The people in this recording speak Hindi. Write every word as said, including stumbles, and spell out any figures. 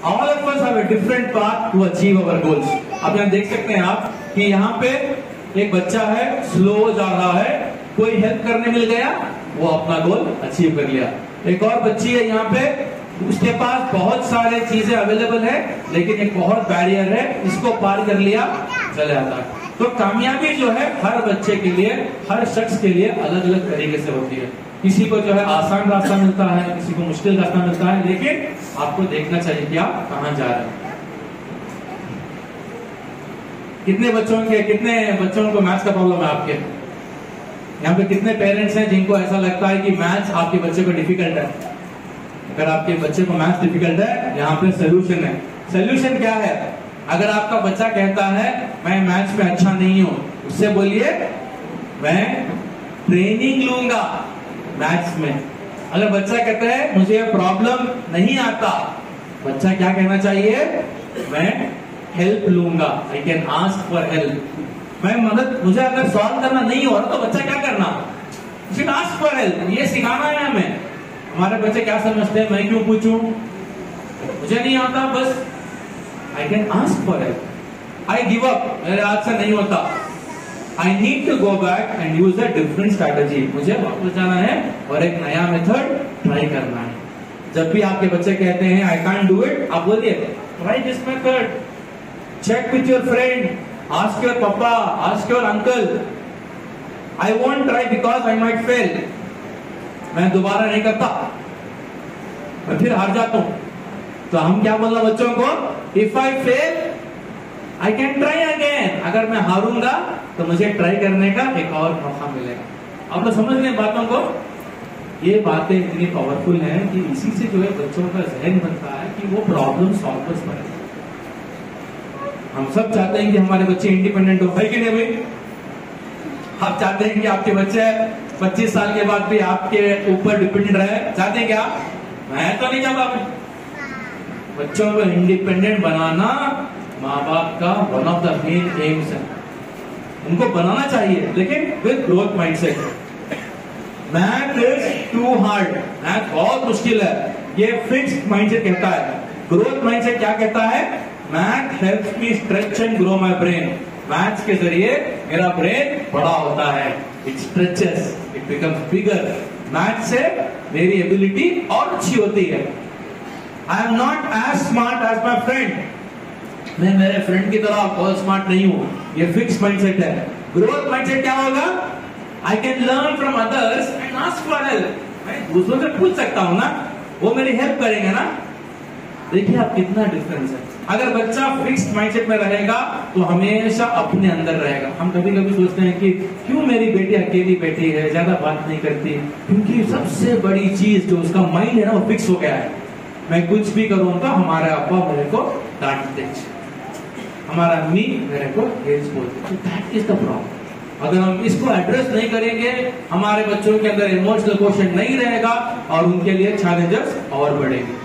All of us have a different path to achieve our goals. अब यहाँ देख सकते हैं आप कि यहाँ पे एक बच्चा है, स्लो जा रहा है, कोई हेल्प करने मिल गया, वो अपना गोल अचीव कर लिया। एक और बच्ची है यहाँ पे, उसके पास बहुत सारे चीजें अवेलेबल है, लेकिन एक बहुत बैरियर है, इसको पार कर लिया, चले आता है। तो कामयाबी जो है हर बच्चे के लिए, हर शख्स के लिए अलग अलग तरीके से होती है। किसी को जो है आसान रास्ता मिलता है, किसी को मुश्किल रास्ता मिलता है, लेकिन आपको देखना चाहिए कि आप कहां जा रहे हैं। कितने बच्चों के कितने बच्चों को मैथ्स का प्रॉब्लम है आपके यहाँ पे? कितने पेरेंट्स हैं जिनको ऐसा लगता है कि मैथ्स आपके बच्चे को डिफिकल्ट है? अगर आपके बच्चे को मैथ्स डिफिकल्ट है, यहाँ पे सोल्यूशन है। सोल्यूशन क्या है? अगर आपका बच्चा कहता है मैं मैथ्स में अच्छा नहीं हूं, उससे बोलिए मैं ट्रेनिंग लूंगा मैथ्स में। अगर बच्चा कहता है मुझे प्रॉब्लम नहीं आता, बच्चा क्या कहना चाहिए? मैं हेल्प लूंगा, I can ask for help. मैं मदद, मुझे अगर सॉल्व करना नहीं हो रहा तो बच्चा क्या करना? Should ask for help. ये सिखाना है हमें। हमारे बच्चे क्या समझते हैं? मैं क्यों पूछूं, मुझे नहीं आता, बस I can ask for help. I give up, मेरे हाथ से नहीं होता। I need to go back and use a different strategy. मुझे वापस जाना है और एक नया मेथड ट्राई करना है। जब भी आपके बच्चे कहते हैं आई कांट डू इट, आप बोलिए try this method, check with your friend, ask your papa, ask your uncle. I won't try because I might fail. मैं दोबारा नहीं करता, मैं फिर हार जाता हूं। तो हम क्या बोलना बच्चों को? If I fail I can try again. अगर मैं हारूंगा तो मुझे ट्राई करने का एक और मौका मिलेगा। आप लोग समझ रहे हैं बातों को? ये बातें इतनी पावरफुल हैं कि इसी से जो है बच्चों का जहन बनता है कि वो प्रॉब्लम सॉल्वर्स बने। हम सब चाहते हैं कि हमारे बच्चे इंडिपेंडेंट हो, है कि नहीं भाई? आप चाहते हैं कि आपके बच्चे पच्चीस साल के बाद भी आपके ऊपर डिपेंडेंट रहे? चाहते हैं क्या? मैं तो नहीं चाहता। बच्चों को इंडिपेंडेंट बनाना माँ बाप का one of the main aims है। उनको बनाना चाहिए, लेकिन with growth mindset. Math is too hard, math बहुत मुश्किल है, ये फिक्स्ड माइंडसेट कहता है। ग्रोथ माइंडसेट क्या कहता है? Math helps me stretch and grow my brain. Maths के जरिए मेरा ब्रेन बड़ा होता है, it stretches, it becomes bigger. Math से मेरी एबिलिटी और अच्छी होती है। I am not as smart as my friend. मैं मेरे फ्रेंड की तरह बहुत स्मार्ट नहीं हूं, ये फिक्स माइंडसेट है। ग्रोथ माइंडसेट क्या होगा? I can learn from others and ask for help. मैं दूसरों से पूछ सकता हूं ना, वो मेरी हेल्प करेंगे ना। देखिए आप कितना डिफरेंस है। अगर बच्चा फिक्स्ड माइंडसेट में रहेगा तो हमेशा अपने अंदर रहेगा। हम कभी कभी सोचते हैं कि क्यों मेरी बेटी अकेली बैठी है, ज्यादा बात नहीं करती, क्योंकि सबसे बड़ी चीज जो उसका माइंड है ना वो फिक्स हो गया है। मैं कुछ भी करूं तो हमारे अब्बा मेरे को डांटते, हमारा अम्मी मेरे को हेल्स बोलते। That is the problem. अगर हम इसको एड्रेस नहीं करेंगे, हमारे बच्चों के अंदर इमोशनल क्वेश्चन नहीं रहेगा और उनके लिए चैलेंजेस और बढ़ेंगे।